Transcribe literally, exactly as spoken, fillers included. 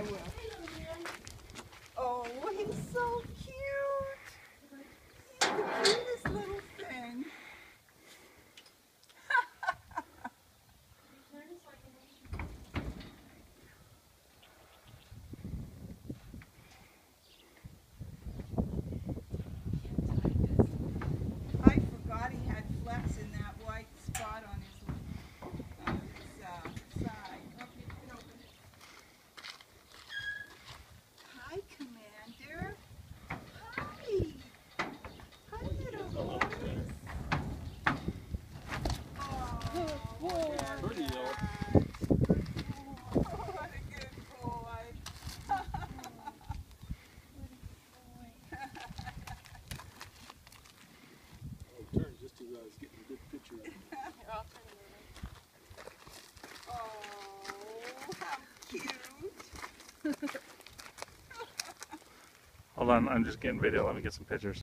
I will. Oh, he's so cute. He's the cutest little thing. I forgot he had flecks in that white spot on his, on his uh, side. Okay, you can open it. Hi, Commander. Hi. Hi, little boys. Oh, Pretty though. oh, what a good boy. Oh, turn just as I was getting a good picture of it. Oh, how cute. Hold on, I'm just getting video. Let me get some pictures.